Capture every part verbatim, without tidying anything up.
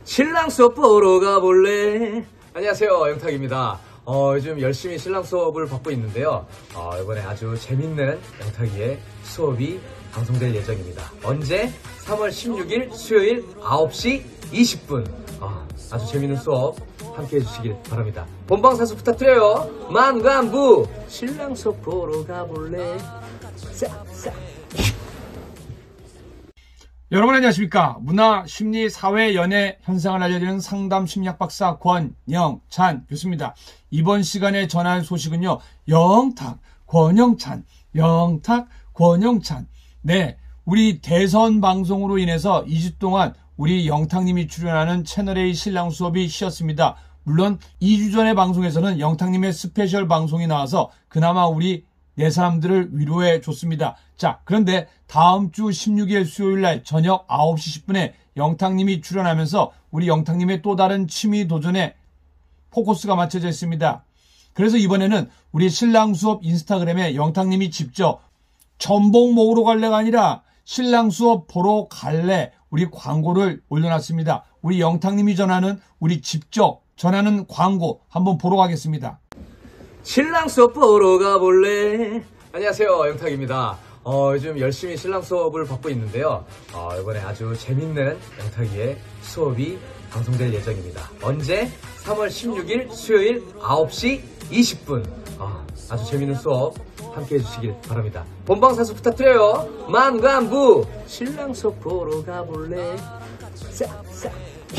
신랑 수업 보러 가볼래? 안녕하세요, 영탁입니다. 어, 요즘 열심히 신랑 수업을 받고 있는데요. 어, 이번에 아주 재밌는 영탁이의 수업이 방송될 예정입니다. 언제? 삼월 십육일 수요일 아홉 시 이십 분. 어, 아주 재밌는 수업 함께 해주시길 바랍니다. 본방사수 부탁드려요. 만관부 신랑 수업 보러 가볼래? 싹싹. 여러분 안녕하십니까. 문화, 심리, 사회, 연애 현상을 알려드리는 상담 심리학 박사 권영찬 교수입니다. 이번 시간에 전할 소식은요. 영탁, 권영찬, 영탁, 권영찬. 네, 우리 대선 방송으로 인해서 이 주 동안 우리 영탁님이 출연하는 채널A 신랑 수업이 쉬었습니다. 물론 이 주 전의 방송에서는 영탁님의 스페셜 방송이 나와서 그나마 우리 네 사람들을 위로해 줬습니다. 자, 그런데 다음 주 십육일 수요일날 저녁 아홉 시 십 분에 영탁님이 출연하면서 우리 영탁님의 또 다른 취미 도전에 포커스가 맞춰져 있습니다. 그래서 이번에는 우리 신랑 수업 인스타그램에 영탁님이 직접 전복 먹으러 갈래가 아니라 신랑 수업 보러 갈래 우리 광고를 올려놨습니다. 우리 영탁님이 전하는 우리 직접 전하는 광고 한번 보러 가겠습니다. 신랑 수업 보러 가볼래? 안녕하세요, 영탁입니다. 어, 요즘 열심히 신랑 수업을 받고 있는데요. 어, 이번에 아주 재밌는 영탁이의 수업이 방송될 예정입니다. 언제? 삼월 십육일 수요일 아홉 시 이십 분. 어, 아주 재밌는 수업 함께 해주시길 바랍니다. 본방사수 부탁드려요. 만관부 신랑 수업 보러 가볼래? 싹싹.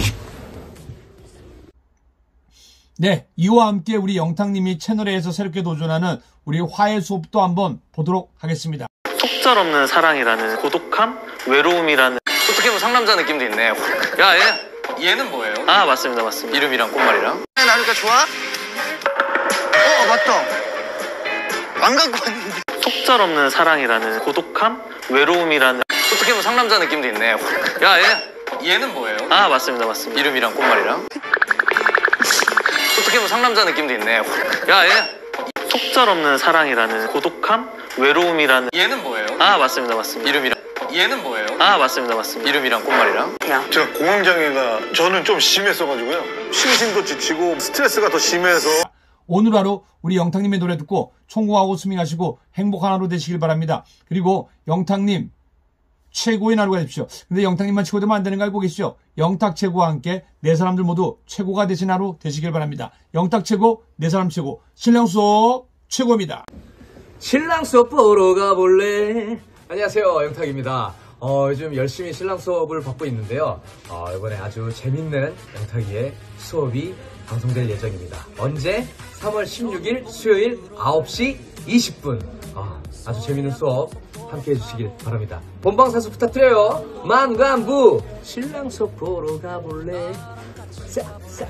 네, 이와 함께 우리 영탁님이 채널에서 새롭게 도전하는 우리 화해 수업도 한번 보도록 하겠습니다. 속절없는 사랑이라는 고독함, 외로움이라는 어떻게 보면 상남자 느낌도 있네. 야, 얘, 얘는 뭐예요? 아, 맞습니다, 맞습니다. 이름이랑 꽃말이랑. 나니까 좋아? 어, 맞다. 안 갖고 왔는데. 속절없는 사랑이라는 고독함, 외로움이라는 어떻게 보면 상남자 느낌도 있네. 야, 얘, 얘는 뭐예요? 아, 맞습니다, 맞습니다. 이름이랑 꽃말이랑. 어떻게 보면 상남자 느낌도 있네. 야, 얘. 속절없는 사랑이라는 고독함, 외로움이라는 얘는 뭐예요? 아, 맞습니다, 맞습니다. 이름이랑 얘는 뭐예요? 아, 맞습니다, 맞습니다. 이름이랑 꽃말이랑. 제가 공황장애가 저는 좀 심했어가지고요. 심신도 지치고 스트레스가 더 심해서. 오늘 하루 우리 영탁님의 노래 듣고 성공하고 스밍하시고 행복한 하루 되시길 바랍니다. 그리고 영탁님 최고의 하루가 되십시오. 근데 영탁님만 최고되면 안 되는 거 알고 계시죠? 영탁 최고와 함께 네 사람들 모두 최고가 되신 하루 되시길 바랍니다. 영탁 최고, 네 사람 최고, 신랑 수업 최고입니다. 신랑 수업 보러 가볼래? 안녕하세요, 영탁입니다. 어, 요즘 열심히 신랑 수업을 받고 있는데요. 어, 이번에 아주 재밌는 영탁이의 수업이 방송될 예정입니다. 언제? 삼월 십육일 수요일 아홉 시 이십 분. 어, 아주 재밌는 수업 함께 해주시길 바랍니다. 본방사수 부탁드려요. 만관부 신랑 수업 보러 가볼래? 싹싹.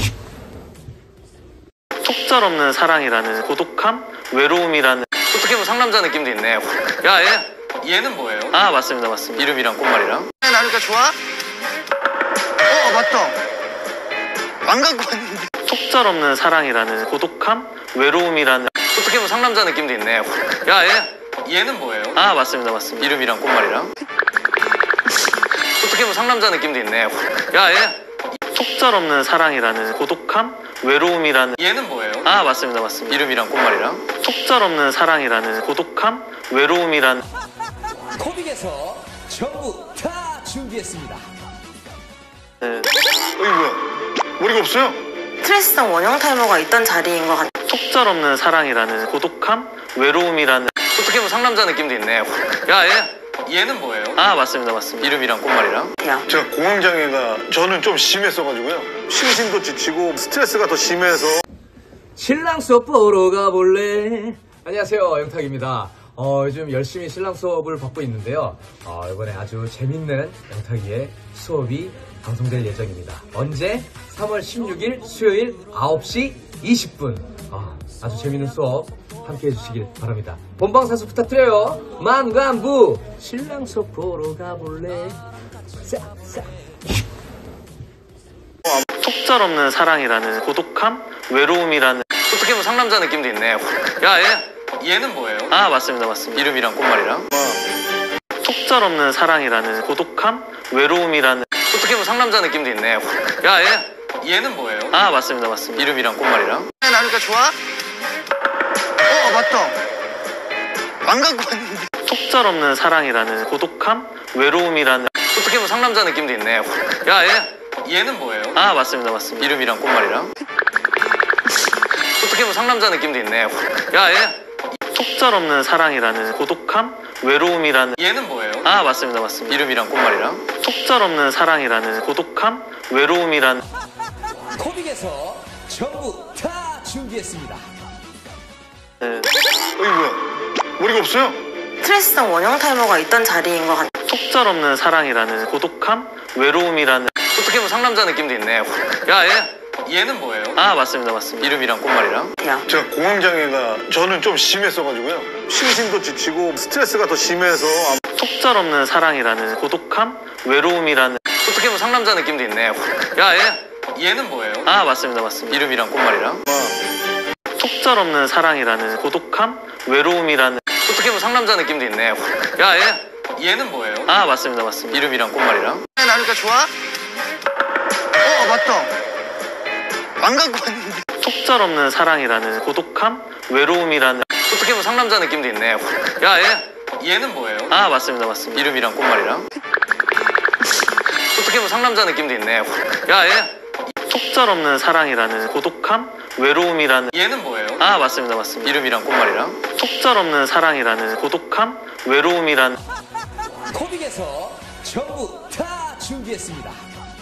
속절없는 사랑이라는 고독함, 외로움이라는 어떻게 보면 상남자 느낌도 있네. 야, 얘, 얘는 뭐예요? 아, 맞습니다, 맞습니다. 이름이랑 꽃말이랑. 나니까 좋아? 어, 맞다. 안 갖고 왔는데. 속절없는 사랑이라는 고독함, 외로움이라는 어떻게 보면 상남자 느낌도 있네. 야, 얘, 얘는 뭐예요? 아, 맞습니다, 맞습니다. 이름이랑 꽃말이랑. 어떻게 보면 상남자 느낌도 있네. 야, 얘. 속절없는 사랑이라는 고독함, 외로움이라는 얘는 뭐예요? 아, 맞습니다, 맞습니다. 이름이랑 꽃말이랑. 속절없는 사랑이라는 고독함, 외로움이라는 코빅에서 전부 다 준비했습니다. 네. 어이, 뭐야. 머리가 없어요? 스트레스성 원형 탈모가 있던 자리인 것 같아요. 속절없는 사랑이라는 고독함, 외로움이라는 어떻게 보면 상남자 느낌도 있네. 야, 얘, 얘는 뭐예요? 아, 맞습니다, 맞습니다. 이름이랑 꽃말이랑. 제가 공황장애가 저는 좀 심했어가지고요. 심신도 지치고 스트레스가 더 심해서. 신랑 수업 보러 가볼래? 안녕하세요, 영탁입니다. 어, 요즘 열심히 신랑 수업을 받고 있는데요. 어, 이번에 아주 재밌는 영탁이의 수업이 방송될 예정입니다. 언제? 삼월 십육일 수요일 아홉 시 이십 분. 어, 아주 재밌는 수업 함께 해주시길 바랍니다. 본방사수 부탁드려요. 만관부 신랑 수업 보러 가볼래? 싹싹. 속절없는 사랑이라는 고독함, 외로움이라는 어떻게 보면 상남자 느낌도 있네. 야, 얘, 얘는 뭐예요? 아, 맞습니다, 맞습니다. 이름이랑 꽃말이랑. 속절없는 사랑이라는 고독함, 외로움이라는 어떻게 보면 상남자 느낌도 있네. 야, 얘. 얘는 뭐예요? 아, 맞습니다, 맞습니다. 이름이랑 꽃말이랑. 나니까 좋아? 어, 맞다. 안 갖고 왔는데. 속절없는 사랑이라는 고독함, 외로움이라는 어떻게 보면 상남자 느낌도 있네. 야, 얘. 얘는 뭐예요? 아, 맞습니다, 맞습니다. 이름이랑 꽃말이랑. 어떻게 보면 상남자 느낌도 있네. 야, 얘. 속절없는 사랑이라는 고독함, 외로움이라는 얘는 뭐예요? 아, 맞습니다, 맞습니다. 이름이랑 꽃말이랑. 속절없는 사랑이라는 고독함, 외로움이라는 코빅에서 전부 다 준비했습니다. 네. 어이, 뭐야. 머리가 없어요? 스트레스성 원형 탈모가 있던 자리인 것 같아요. 속절없는 사랑이라는 고독함, 외로움이라는 어떻게 보면 상남자 느낌도 있네. 야, 얘. 얘는 뭐예요? 아, 맞습니다, 맞습니다. 이름이랑 꽃말이랑. 제가 공황장애가 저는 좀 심했어가지고요. 심신도 지치고 스트레스가 더 심해서 속절없는 사랑이라는 고독함, 외로움이라는 어떻게 보면 상남자 느낌도 있네. 야, 얘. 얘는 뭐예요? 아, 맞습니다, 맞습니다. 이름이랑 꽃말이랑. 아마 속절없는 사랑이라는 고독함, 외로움이라는 어떻게 보면 상남자 느낌도 있네. 야, 얘. 얘는 뭐예요? 아, 맞습니다, 맞습니다. 이름이랑 꽃말이랑. 나니까 좋아? 어, 맞다. 안 갖고 왔는데. 속절없는 사랑이라는 고독함, 외로움이라는 어떻게 보면 상남자 느낌도 있네. 야, 얘. 얘는 뭐예요? 아, 맞습니다, 맞습니다. 이름이랑 꽃말이랑. 어떻게 보면 상남자 느낌도 있네. 야, 얘. 속절없는 사랑이라는 고독함, 외로움이라는 얘는 뭐예요? 아, 맞습니다, 맞습니다. 이름이랑 꽃말이랑. 속절없는 사랑이라는 고독함, 외로움이라는 코빅에서 전부 다 준비했습니다.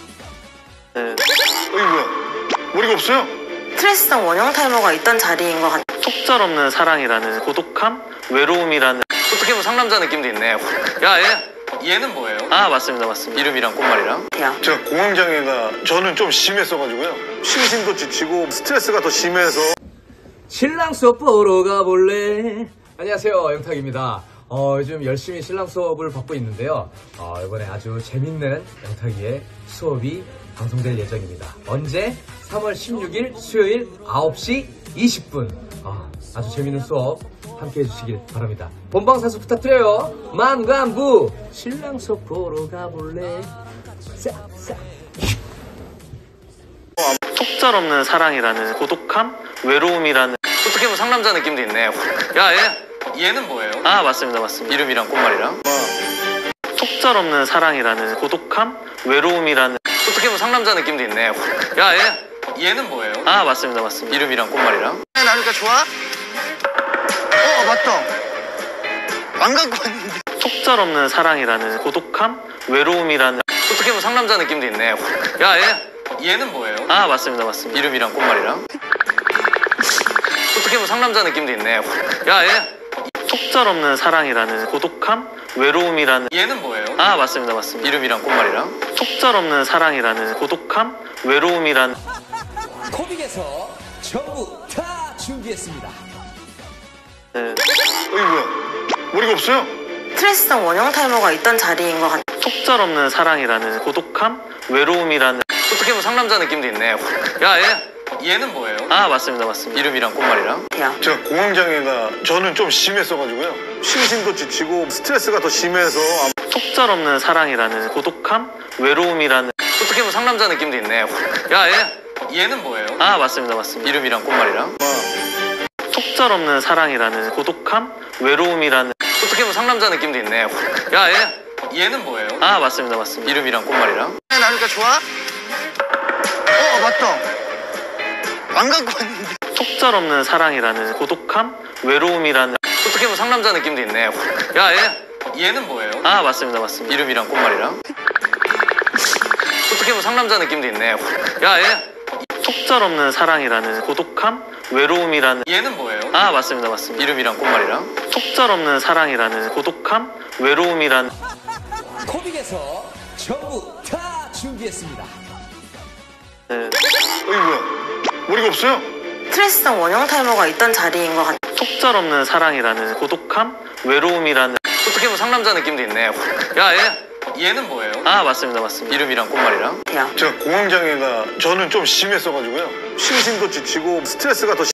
네. 어이, 뭐야. 머리가 없어요? 스트레스성 원형 탈모가 있던 자리인 것 같아요. 속절없는 사랑이라는 고독함, 외로움이라는 어떻게 보면 상남자 느낌도 있네. 야, 얘. 얘는 뭐예요? 아, 맞습니다, 맞습니다. 이름이랑 꽃말이랑. 제가 공황장애가 저는 좀 심했어가지고요. 심신도 지치고 스트레스가 더 심해서 신랑 수업 보러 가볼래? 안녕하세요, 영탁입니다. 어, 요즘 열심히 신랑 수업을 받고 있는데요. 어, 이번에 아주 재밌는 영탁이의 수업이 방송될 예정입니다. 언제? 삼월 십육일 수요일 아홉 시 이십 분. 아, 아주 재밌는 수업 함께 해주시길 바랍니다. 본방사수 부탁드려요. 만관부 신랑 수업 보러 가볼래? 싹싹. 속절없는 사랑이라는 고독함, 외로움이라는 어떻게 보면 상남자 느낌도 있네. 야, 얘. 얘는 뭐예요? 아, 맞습니다, 맞습니다. 이름이랑 꽃말이랑. 속절없는 사랑이라는 고독함, 외로움이라는 어떻게 보면 상남자 느낌도 있네. 야, 얘. 얘는 뭐예요? 아, 맞습니다, 맞습니다. 이름이랑 꽃말이랑. 나니까 좋아? 어, 맞다. 안 갖고 왔는데. 속절없는 사랑이라는 고독함, 외로움이라는 어떻게 보면 상남자 느낌도 있네. 야, 얘. 얘는 뭐예요? 아, 맞습니다, 맞습니다. 이름이랑 꽃말이랑. 어떻게 보면 상남자 느낌도 있네. 야, 얘. 속절없는 사랑이라는 고독함, 외로움이라는 얘는 뭐예요? 아, 맞습니다, 맞습니다. 이름이랑 꽃말이랑. 속절없는 사랑이라는 고독함, 외로움이라는 코빅에서 전부 다 준비했습니다. 네. 어이, 뭐야. 머리가 없어요? 스트레스성 원형 탈모가 있던 자리인 것 같아요. 속절없는 사랑이라는 고독함, 외로움이라는 어떻게 보면 상남자 느낌도 있네. 야, 얘. 얘는 뭐예요? 아, 맞습니다, 맞습니다. 이름이랑 꽃말이랑. 제가 공황장애가 저는 좀 심했어가지고요. 심신도 지치고 스트레스가 더 심해서 속절없는 사랑이라는 고독함, 외로움이라는 어떻게 보면 상남자 느낌도 있네. 야, 얘. 얘는 뭐예요? 아, 맞습니다, 맞습니다. 이름이랑 꽃말이랑. 아마 속절없는 사랑이라는 고독함, 외로움이라는 어떻게 보면 상남자 느낌도 있네. 야, 얘. 얘는 뭐예요? 아, 맞습니다, 맞습니다. 이름이랑 꽃말이랑. 나니까 좋아? 어, 맞다. 안 갖고 왔는데. 속절없는 사랑이라는 고독함, 외로움이라는 어떻게 보면 상남자 느낌도 있네. 야, 얘. 얘는 뭐예요? 아, 맞습니다, 맞습니다. 이름이랑 꽃말이랑. 어떻게 보면 상남자 느낌도 있네. 야, 얘. 속절없는 사랑이라는 고독함, 외로움이라는 얘는 뭐예요? 아, 맞습니다, 맞습니다. 이름이랑 꽃말이랑. 속절없는 사랑이라는 고독함, 외로움이라는 코빅에서 전부 다 준비했습니다. 네. 어이, 뭐야. 머리가 없어요? 스트레스성 원형 탈모가 있던 자리인 것 같아요. 속절없는 사랑이라는 고독함, 외로움이라는 어떻게 보면 상남자 느낌도 있네. 야, 얘. 얘는 뭐예요? 아, 맞습니다, 맞습니다. 이름이랑 꽃말이랑. 제가 공황장애가 저는 좀 심했어가지고요. 심신도 지치고 스트레스가 더